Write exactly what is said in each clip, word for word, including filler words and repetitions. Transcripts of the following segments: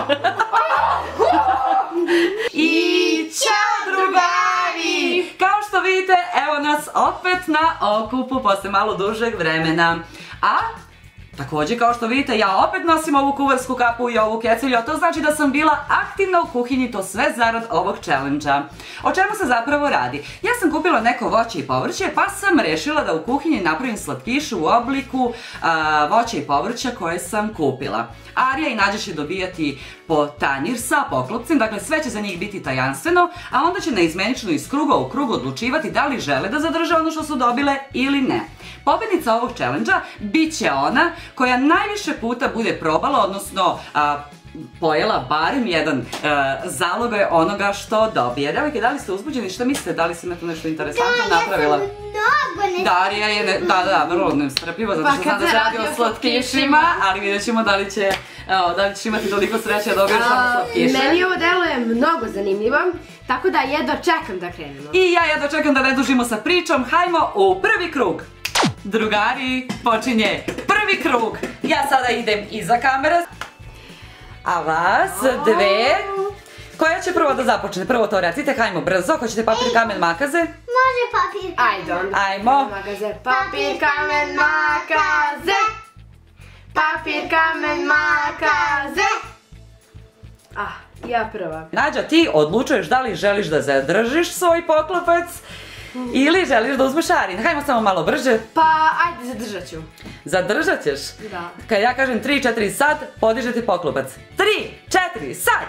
I ćao drugari! Kao što vidite, evo nas opet na okupu posle malo dužeg vremena. A također, kao što vidite, ja opet nosim ovu kuvarsku kapu i ovu kecilju, a to znači da sam bila aktivna u kuhinji, to sve zarad ovog challenge-a. O čemu se zapravo radi? Ja sam kupila neko voće i povrće, pa sam rešila da u kuhinji napravim slatkišu u obliku voća i povrća koje sam kupila. Arija i Nađa će dobijati po tanjir sa poklopcem, dakle sve će za njih biti tajanstveno, a onda će naizmenično iz kruga u krug odlučivati da li žele da zadrže ono što su dobile ili ne. Pobednica ovog challenge-a bit će ona koja najviše puta bude probala, odnosno pojela barem jedan zalogaj onoga što dobije. Devojke, da li ste uzbuđeni? Šta mislite? Da li si me tu nešto interesantno napravila? Da, ja sam mnogo nestrpljiva. Da, Arija je, da, da, vrlo nestrpljiva, zato što znam da se radi o slatkišima, ali vidjet ćemo da li će, da li ćeš imati toliko sreće da dobiješ samo slatkiše. Meni ovo deluje mnogo zanimljivo, tako da jedva čekam da krenemo. I ja jedva čekam da ne dužimo sa pričom, hajmo u prvi krug. Drugari, počinje prvi krug. Ja sada idem iza kamere. A vas dve, koja će prvo da započne? Prvo to recite, hajmo brzo, hoćete papir, kamen, makaze? Može papir, kamen. Ajde onda. Ajmo. Papir, kamen, makaze. Papir, kamen, makaze. Ah, ja prva. Nađa, ti odlučuješ da li želiš da zadržiš svoj poklopac ili želiš da uzmeš Arin. Hajmo samo malo brže. Pa, ajde, zadržat ću. Zadržat ćeš? Da. Kad ja kažem tri četiri sad, podižete poklopac. tri četiri sad!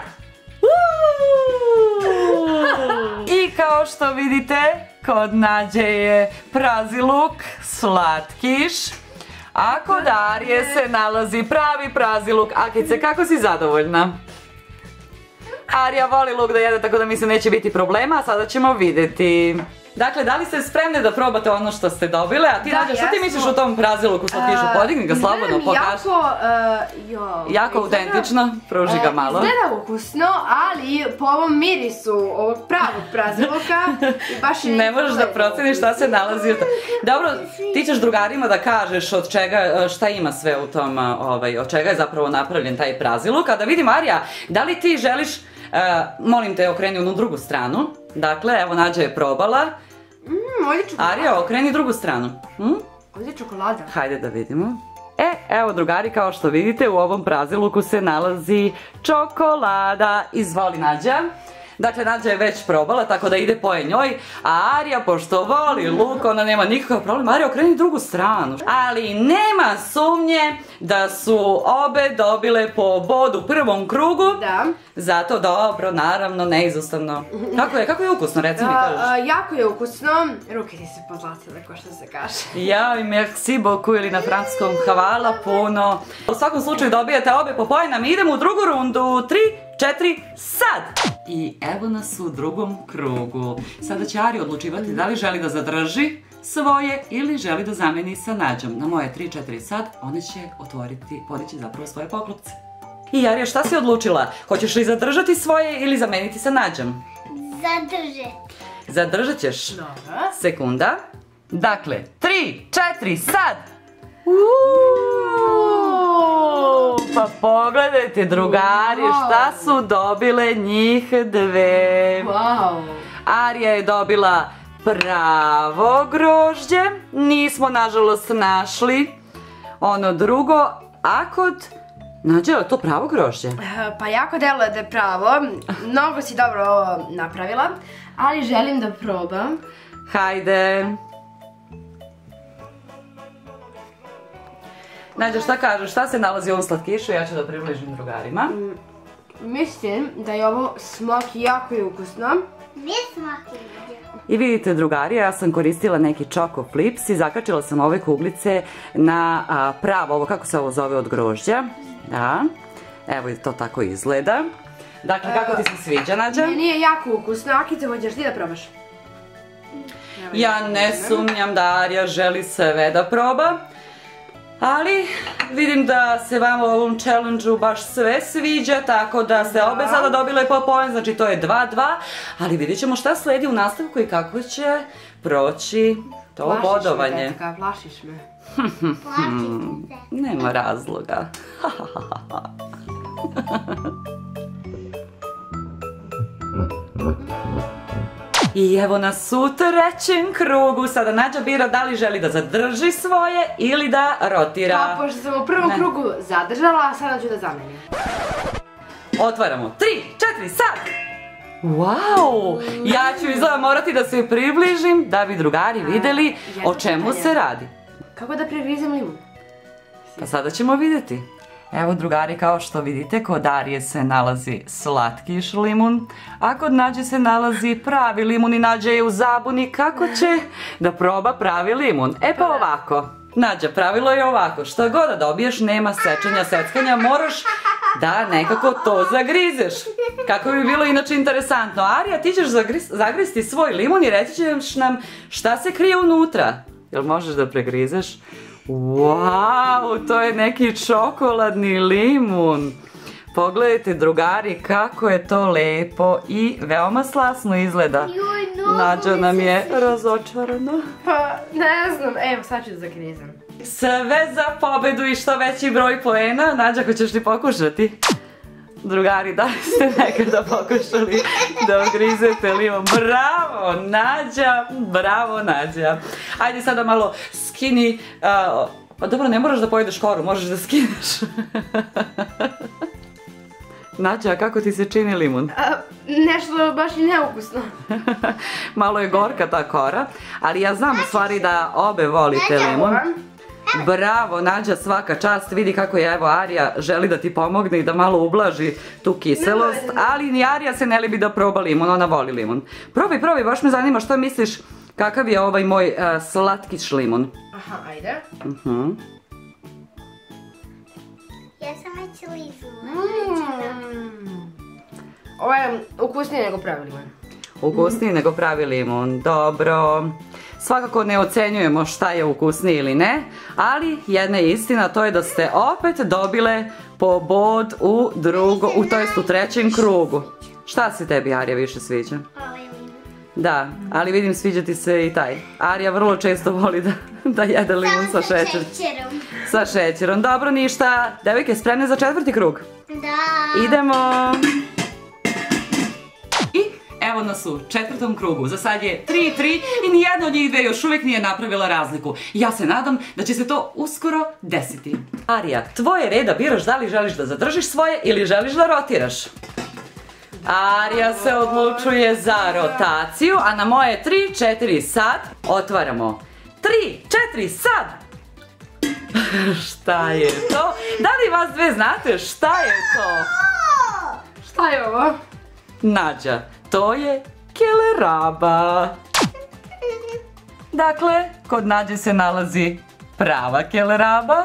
I kao što vidite, kod Nađe je praziluk, slatkiš. A kod Arije se nalazi pravi praziluk. Akice, kako si zadovoljna? Arija voli luk da jede, tako da mi se neće biti problema, a sada ćemo vidjeti. Dakle, da li ste spremne da probate ono što ste dobile? A ti, Nađa, što ti misliš o tom praziluku slatkišu? Podigni ga slobodno, pokaži. Jako, jako autentično, pruži ga malo. Izgleda ukusno, ali po ovom mirisu ovog pravog praziluka baš je... Ne možeš da proceniš šta se nalazi u tom. Dobro, ti ćeš drugarima da kažeš od čega, šta ima sve u tom, od čega je zapravo napravljen taj praziluk. A da vidim, Arija, da li ti želiš, molim te, okreni u drugu stranu. Dakle, evo, Nađa je probala. Mmm, ovdje čokolada. Arija, okreni drugu stranu. Ovdje je čokolada. Hajde da vidimo. E, evo drugari, kao što vidite, u ovom praziluku se nalazi čokolada. Izvoli, Nađa. Dakle, Nađa je već probala, tako da ide poje njoj. A Arija, pošto voli luk, ona nema nikakav problem. Arija, okreni drugu stranu. Ali nema sumnje da su obe dobile po bodu u prvom krugu. Da. Zato dobro, naravno, neizostavno. Kako je, kako je ukusno, reci mi kažeš? Jako je ukusno. Ruke ti se pozlatile, ko što se kaže. Ja, merci beaucoup, ili na francuskom hvala puno. U svakom slučaju dobijate obe po poje, nam idemo u drugu rundu. tri četiri sad! I evo nas u drugom krugu. Sada će Arija odlučivati da li želi da zadrži svoje ili želi da zameni sa Nađom. Na moje tri četiri sad one će otvoriti, podići zapravo svoje poklopce. I Arija, šta si odlučila? Hoćeš li zadržati svoje ili zameniti sa Nađom? Zadržati. Zadržat ćeš? Dobro. Sekunda. Dakle, tri četiri sad! Pa pogledajte, drugari, šta su dobile njih dve. Arija je dobila pravo grožđe, nismo nažalost našli ono drugo, a kod Nađa, je li to pravo grožđe? Pa jako deluje da je pravo, mnogo si dobro ovo napravila, ali želim da probam. Hajde. Nađa, šta kažeš, šta se nalazi u ovom slatkišu? Ja ću da približim drugarima. Mislim da je ovo smoki jako i ukusno. Gdje smoki? I vidite, drugari, ja sam koristila neki Choco Flips i zakačila sam ove kuglice na pravo, ovo kako se ovo zove, od grožđa. Da, evo to tako izgleda. Dakle, kako ti se sviđa, Nađa? Meni je jako ukusno, Akice, hoćeš ti da probaš? Ja ne sumnjam da Arija želi sve da proba. Ali vidim da se vama u ovom challenge-u baš sve sviđa, tako da ste obe sada dobile po poen, znači to je dva dva. Ali vidjet ćemo šta sledi u nastavku i kako će proći to bodovanje. Plašiš me, Plašiš me. Nema razloga. I evo nas u trećem krugu. Sada Nađa bira da li želi da zadrži svoje ili da rotira. Pa, pošto sam u prvom krugu zadržala, a sada ću da zamenim. Otvaramo. Tri, četiri, sad! Wow! Ja ću izgleda morati da se približim da bi drugari vidjeli o čemu se radi. Kako da pregrizem limun? Pa sada ćemo vidjeti. Evo drugari, kao što vidite, kod Darije se nalazi slatkiš limun, a kod Nađe se nalazi pravi limun i Nađa je u zabuni kako će da proba pravi limun. E pa ovako, Nađa, pravilo je ovako, što god da dobiješ, nema sečenja, seckanja, moraš da nekako to zagrizeš. Kako bi bilo inače interesantno. Arija, ti ćeš zagristi svoj limun i reći ćeš nam šta se krije unutra. Jel možeš da pregrizeš? Wow, to je neki čokoladni limun. Pogledajte drugari kako je to lepo i veoma slasno izgleda. Nađa nam je razočarana. Pa ne znam, evo sad ću da zagrizem. Sve za pobedu i što veći broj poena. Nađa, ako ćeš li pokušati? Drugari, da li ste nekada pokušali da ogrizete limun? Bravo Nađa, bravo Nađa. Ajde sada malo skini, pa dobro, ne moraš da pojedeš koru, možeš da skineš. Nađa, kako ti se čini limun? Nešto baš i neukusno. Malo je gorka ta kora, ali ja znam u stvari da obe volite limun. Bravo Nađa, svaka čast, vidi kako je evo Arija želi da ti pomogne i da malo ublaži tu kiselost, ali ni Arija se ne libi da proba limun, ona voli limun. Probaj, probaj, baš me zanima što misliš kakav je ovaj moj slatkiš limun. Aha, ajde. Ja sam već liznula. Ovo je ukusnije nego pravi limun. Ukusniji nego pravi limun, dobro. Svakako ne ocenjujemo šta je ukusniji ili ne, ali jedna je istina, to je da ste opet dobile po bod u drugo, u to jest u trećem krugu. Šta se tebi, Arija, više sviđa? Ovaj limun. Da, ali vidim sviđa ti se i taj. Arija vrlo često voli da jede limun sa šećerom. Sa šećerom, dobro, ništa. Devojke, spremne za četvrti krug? Da. Idemo! Evo nas u četvrtom krugu, za sad je tri tri i nijedna od njih dve još uvijek nije napravila razliku. Ja se nadam da će se to uskoro desiti. Arija, tvoje red da biraš da li želiš da zadržiš svoje ili želiš da rotiraš. Arija se odlučuje za rotaciju, a na moje tri četiri sad otvaramo. tri četiri sad! Šta je to? Da li vas dve znate šta je to? Šta je ovo? Nađa, to je keleraba. Dakle, kod Nađe se nalazi prava keleraba.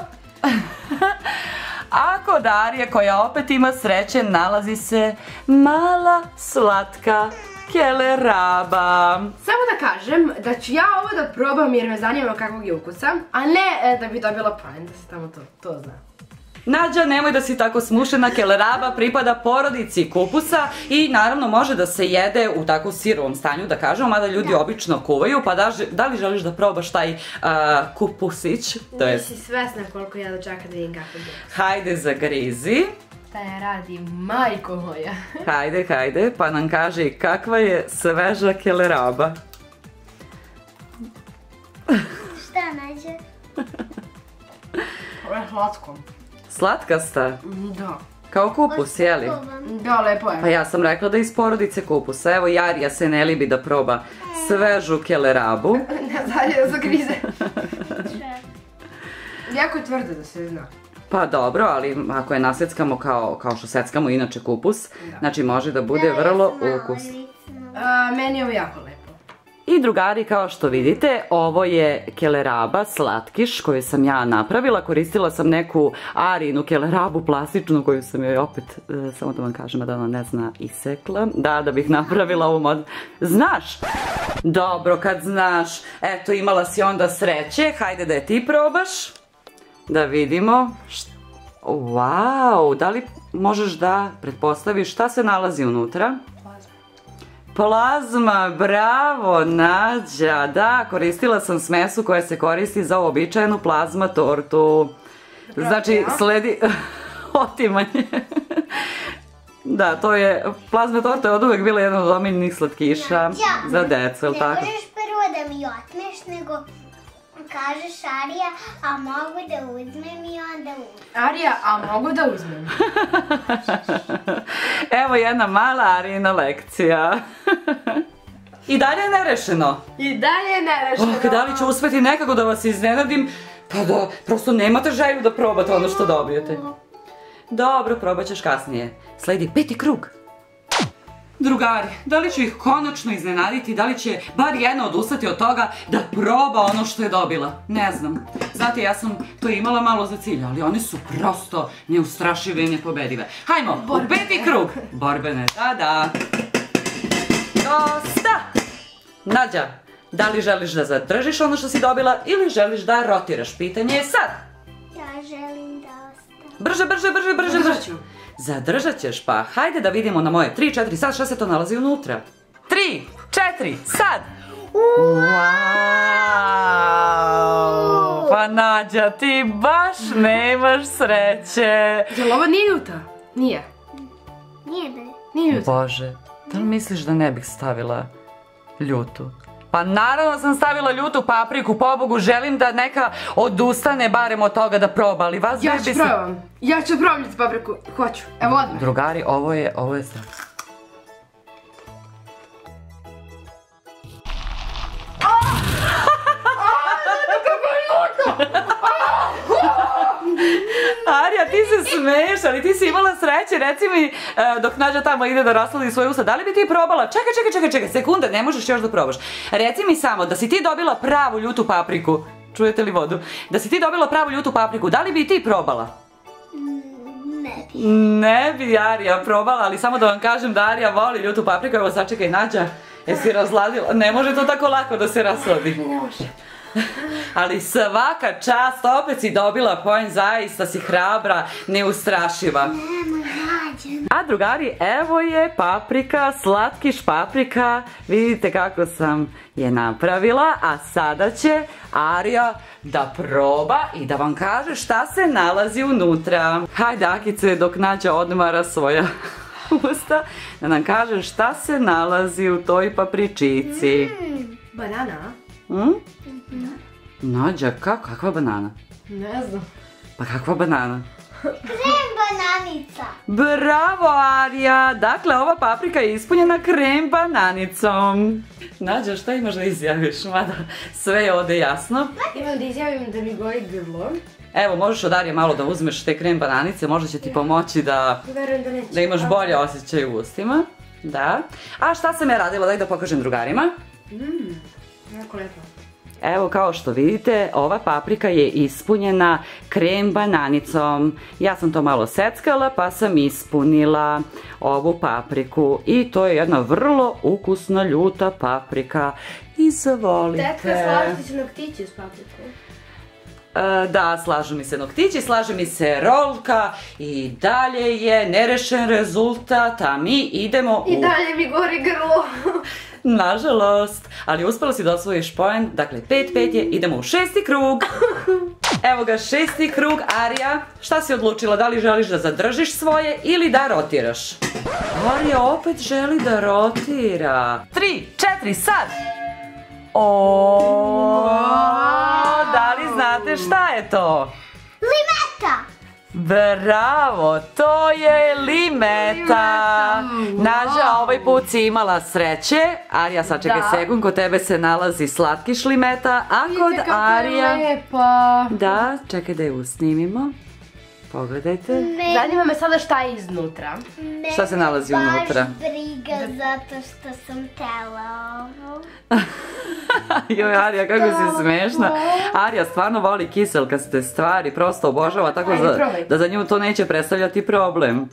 A kod Arije, koja opet ima sreće, nalazi se mala slatka keleraba. Samo da kažem da ću ja ovo da probam jer me zanima kakvog je ukusa, a ne da bi dobila poen, da se tamo to zna. Nađa, nemoj da si tako smušena, keleraba pripada porodici kupusa i naravno može da se jede u tako sirovom stanju, da kažemo, mada ljudi obično kuvaju, pa da li želiš da probaš taj kupusić? Nisi svesna koliko ja da čekam da vidim kako je. Hajde, zagrizi. Šta je radi majko moja? Hajde, hajde, pa nam kaži kakva je sveža keleraba. Šta nađe? Ovo je slatko. Slatkasta? Da. Kao kupus, jeli? Da, lepo je. Pa ja sam rekla da je iz porodice kupusa. Evo, Arija se ne libi da proba svežu kelerabu. Ne dalje da zagrize. Jako je tvrdo da se zna. Pa dobro, ali ako je naseckamo kao što seckamo inače kupus, znači može da bude vrlo ukusno. Meni je ovo jako lepo. I drugari, kao što vidite, ovo je keleraba, slatkiš, koju sam ja napravila. Koristila sam neku Arijinu kelerabu plastičnu koju sam joj opet, samo da vam kažem da ona ne zna, isekla. Da, da bih napravila ovu mod... Znaš? Dobro, kad znaš. Eto, imala si onda sreće. Hajde da je ti probaš. Da vidimo. Wow, da li možeš da pretpostaviš šta se nalazi unutra? Plazma, bravo Nađa, da, koristila sam smesu koja se koristi za uobičajenu plazma tortu. Znači, sledi otimanje. Da, to je, plazma torta je od uvek bila jedna od omiljenih slatkiša za decu, ili tako? Ne možeš prvo da mi otmeš, nego kažeš Arija, a mogu da uzmem i onda uzmem. Arija, a mogu da uzmem? Evo jedna mala Arijina lekcija. I dalje je nerešeno. I dalje je nerešeno. Oh, da li ću uspeti nekako da vas iznenadim, pa da prosto nemate želju da probate ono što dobijete. Dobro, probat ćeš kasnije. Sledi peti krug. Drugari, da li ću ih konačno iznenaditi, da li će bar jedna odustati od toga da proba ono što je dobila? Ne znam. Znate, ja sam to imala malo za cilj, ali one su prosto neustrašive i nepobedive. Hajmo, u peti krug. Borbene, da, da. Dosta! Nađa, da li želiš da zadržiš ono što si dobila ili želiš da rotiraš? Pitanje je sad. Ja želim da ostavim. Brže, brže, brže, brže, brže. Zadržat ćeš, pa hajde da vidimo na moje tri, četiri, sad šta se to nalazi unutra. tri, četiri, sad! Wow! Pa Nađa, ti baš nemaš sreće. Jel ovo nije ljuta? Nije. Nije da. Nije ljuta. Bože, da li misliš da ne bih stavila ljutu? Pa naravno sam stavila ljutu papriku, pobogu, želim da neka odustane barem od toga da proba, ali vas Ja bi ću se... probam. Ja ću probam ljutu papriku. Hoću. Evo odmah. Drugari, ovo je, ovo je strah. Arija, ti se smeješ, ali ti si imala sreće, reci mi, e, dok Nađa tamo ide da rasladi svoje usta, da li bi ti probala? Čekaj, čekaj, čekaj, čekaj, sekunda, ne možeš još da probaš. Reci mi samo, da si ti dobila pravu ljutu papriku, čujete li vodu? Da si ti dobila pravu ljutu papriku, da li bi ti probala? Ne bi. Ne bi Arija probala, ali samo da vam kažem da Arija voli ljutu papriku, evo sačekaj Nađa, jesi razladila? Ne može to tako lako da se rasladi. Ne može. Ali svaka čast, opet si dobila poen, zaista si hrabra, neustrašiva. Nemo nađem. A drugari, evo je paprika, slatkiš paprika, vidite kako sam je napravila, a sada će Arija da proba i da vam kaže šta se nalazi unutra. Hajde Akice, dok Nađa odmara svoja usta, da nam kaže šta se nalazi u toj papričici. Banana? Mm? Nađa, kako? Kakva banana? Ne znam. Pa kakva banana? Krem bananica. Bravo Arija! Dakle, ova paprika je ispunjena krem bananicom. Nađa, šta imaš da izjaviš? Mada sve je ovdje jasno. Imam da izjavim da mi gori grlo. Evo, možeš od Arije malo da uzmeš te krem bananice, možda će ti pomoći da, Verujem da neće. da imaš bolje osjećaj u ustima. Da. A šta sam ja radila? Daj da pokažem drugarima. Mmm, jako lepo. Evo, kao što vidite, ova paprika je ispunjena krem bananicom. Ja sam to malo seckala pa sam ispunila ovu papriku. I to je jedna vrlo ukusna ljuta paprika. Izvolite. Tetka, slažete se noktići s paprikom? E, da, slažu mi se noktići, slaže mi se rolka i dalje je nerešen rezultat, a mi idemo u... I dalje mi gori grlo. Nažalost, ali uspjela si da osvojiš poen, dakle pet pet je, idemo u šesti krug. Evo ga, šesti krug. Arija, šta si odlučila, da li želiš da zadržiš svoje ili da rotiraš? Arija opet želi da rotira. Tri, četiri, sad! O, da li znate šta je to? Limeta. Bravo, to je limeta. Nađa, ovaj put si imala sreće. Arija, sad čekaj sekund, kod tebe se nalazi slatkiš limeta, a kod Arija... Lepa. Da, čekaj da je usnimimo. Pogledajte. Zanima me sada šta je iznutra. Šta se nalazi unutra? Baš briga zato što sam tela ovo. Joj, Arija, kako si smešna. Arija stvarno voli kiselkaste stvari, prosto obožava, tako da za nju to neće predstavljati problem.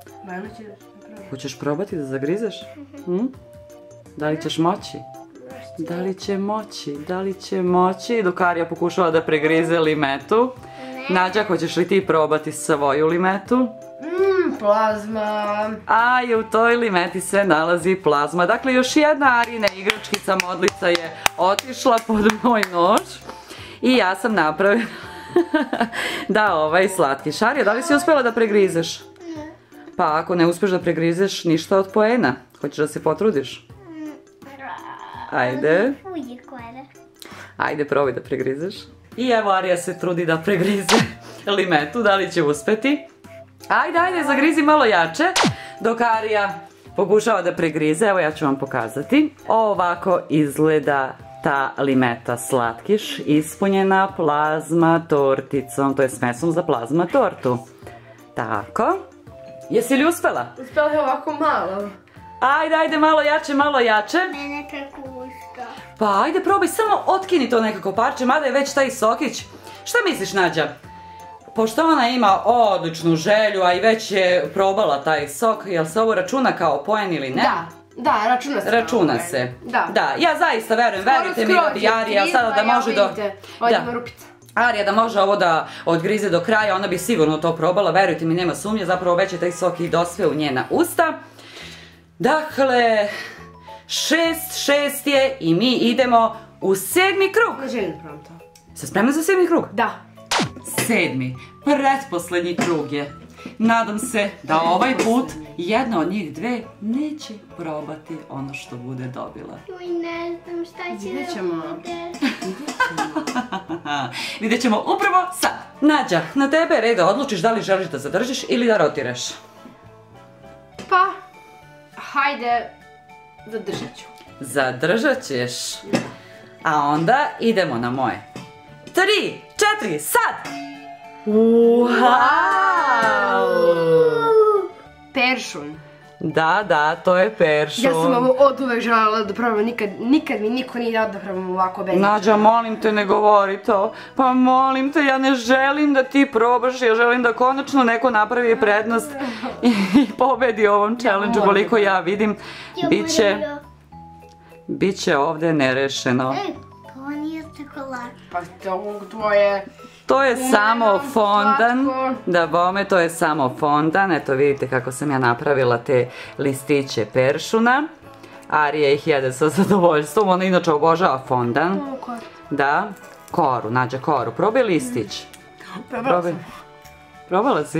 Hoćeš probati da zagrizeš? Da li ćeš moći? Da li će moći? Da li će moći? Dok Arija pokušava da pregrize limetu. Nađa, hoćeš li ti probati svoju limetu? Mmm, plazma. A i u toj limeti se nalazi plazma. Dakle, još jedna Arijina igračkica modlica je otišla pod moj nož. I ja sam napravila da ovaj slatkiš. Arija, da li si uspjela da pregrizeš? Pa ako ne uspeš da pregrizeš ništa od poena, hoćeš da se potrudiš? Ajde. Ajde, probaj da pregrizeš. I evo Arija se trudi da pregrize limetu, da li će uspeti? Ajde, ajde, zagrizi malo jače, dok Arija pokušava da pregrize. Evo ja ću vam pokazati. Ovako izgleda ta limeta slatkiš, ispunjena plazma torticom, to je smesom za plazma tortu. Tako. Jesi li uspela? Uspela je ovako malo. Ajde, ajde, malo jače, malo jače. Mene kako usta. Pa ajde, probaj, samo otkini to nekako parče, mada je već taj sokić. Šta misliš, Nađa? Pošto ona ima odličnu želju, a i već je probala taj sok, jel se ovo računa kao poen ili ne? Da, da, računa se. Računa se. Da. Da, ja zaista verujem, verujte mi da bi Arija sada da može do... Ovdje ima rupica. Arija da može ovo da odgrize do kraja, ona bi sigurno to probala, verujte mi, nema sumnje, zapravo već je taj sok i dospe u njena usta. Dakle, šest, šest je i mi idemo u sedmi krug. Ne želim da probam to. Se spremna za sedmi krug? Da. Sedmi, pretposlednji krug je. Nadam se da ovaj put jedna od njih dve neće probati ono što bude dobila. Uj, ne znam šta će Vidjet da ćemo. bude. Vidjet ćemo upravo sad. Nađa, na tebe je red da odlučiš da li želiš da zadržiš ili da rotiraš. Pa, hajde, zadržat ću. Zadržat ćeš. A onda idemo na moje. Tri, četiri, sad! Wow! Peršun. Da, da, to je peršun. Ja sam ovo od uvek želela da probam, nikad, nikad mi niko nije dao da probam ovako bez. Nađa, molim te, ne govori to. Pa molim te, ja ne želim da ti probaš, ja želim da konačno neko napravi prednost i pobedi u ovom challenge-u, koliko ja vidim. Biće, biće ovde nerešeno. Ej, to nije tako lako. Pa to tvoje... To je samo fondan, da bome, to je samo fondan, eto vidite kako sam ja napravila te listiće peršuna. Arija ih jede sa zadovoljstvom, ona inače obožava fondan. Da, koru, Nađa koru, probaj listić. Probala sam. Probala si?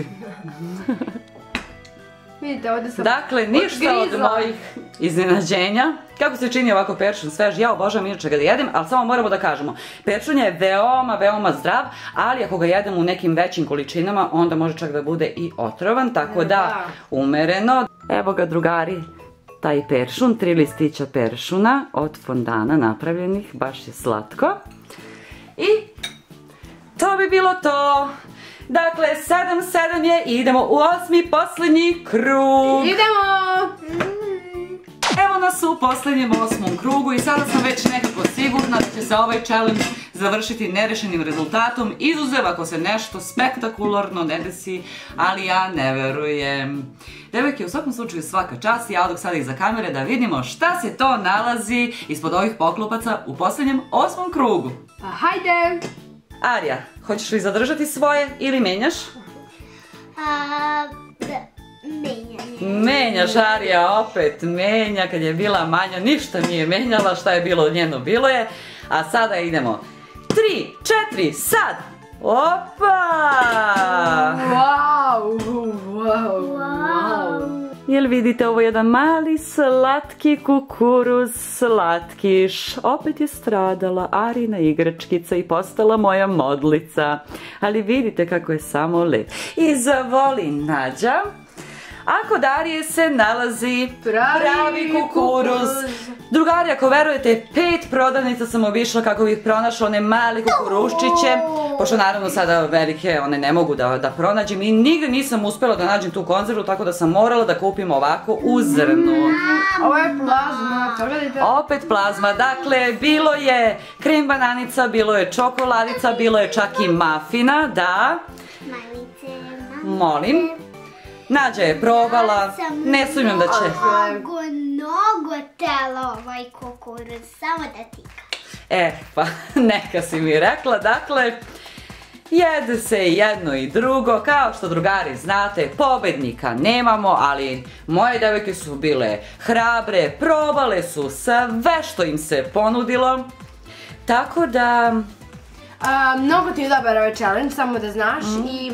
Vidite, ovdje sam... Dakle, ništa od mojih iznenađenja. Kako se čini ovako peršun svež, ja obožavam inače ga da jedem, ali samo moramo da kažemo, peršun je veoma, veoma zdrav, ali ako ga jedemo u nekim većim količinama, onda može čak da bude i otrovan, tako da, umereno. Evo ga, drugari, taj peršun, tri listića peršuna od fondana napravljenih, baš je slatko. I to bi bilo to. Dakle, sedam sedam je i idemo u osmi, posljednji krug. Idemo! Evo nas u posljednjem osmom krugu i sada sam već nekako sigurna da će se ovaj challenge završiti nerešenim rezultatom, izuzev ako se nešto spektakularno ne desi, ali ja ne verujem. Devojke, u svakom slučaju svaka čast, ja odok sada iza kamere da vidimo šta se to nalazi ispod ovih poklopaca u posljednjem osmom krugu. Pa hajde! Arija, hoćeš li zadržati svoje ili menjaš? A, da, menjanje. Menjaš, Arija opet menja, kad je bila manja ništa nije menjala, šta je bilo njeno bilo je. A sada idemo. Tri, četiri, sad! Opa! Wow, wow, wow. Jel vidite, ovo je jedan mali slatki kukuruz, slatkiš. Opet je stradala Arina igračkica i postala moja modlica. Ali vidite kako je samo lep. I zavoli Nađa. A kod Arije se nalazi pravi kukuruz. Drugari, ako verujete, pet prodavnica sam obišla kako bih pronašla one male kukuruščiće. Pošto naravno sada velike one ne mogu da pronađem i nigde nisam uspjela da nađem tu konzervu, tako da sam morala da kupim ovako u zrnu. Ovo je plazma, to vidite. Opet plazma, dakle bilo je krem bananica, bilo je čokoladica, bilo je čak i mafina, da. Malice, Molim. Nađa je probala, ne sumnjam da će... Mnogo, mnogo tela ovaj kukuruz, samo da ti kažem. E, pa neka si mi rekla, dakle, jede se jedno i drugo, kao što drugari znate, pobednika nemamo, ali moje devojke su bile hrabre, probale su sve što im se ponudilo, tako da... Mnogo ti je dobar ovaj challenge, samo da znaš, i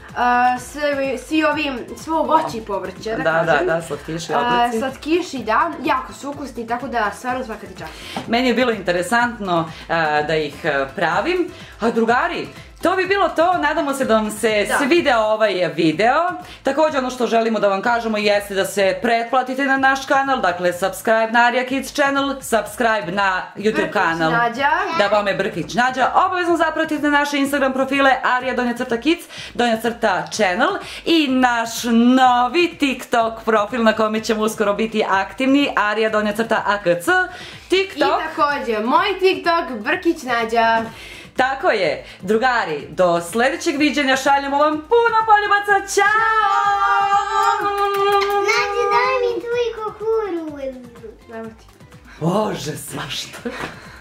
svi ovi, svo voći i povrće, da kažem. Da, da, da, slatkiši, oblici. Slatkiši, da, jako su ukusni, tako da stvarno svaka ti čast. Meni je bilo interesantno da ih pravim, a drugari, to bi bilo to, nadamo se da vam se svideo ovaj video. Također ono što želimo da vam kažemo jeste da se pretplatite na naš kanal, dakle subscribe na Arija Kids channel, subscribe na YouTube kanal da vam je Brkić Nađa. Obavezno zapratite naše Instagram profile Arija donja crta kids, donja crta channel i naš novi TikTok profil na kome ćemo uskoro biti aktivni, Arija donja crta akc, TikTok. I također moj TikTok Brkić Nađa. Tako je, drugari, do sljedećeg viđenja šaljemo vam puno poljubaca, ćao! Nađi, daj mi tvoj kukuruz. Evo ti. Bože, svašta.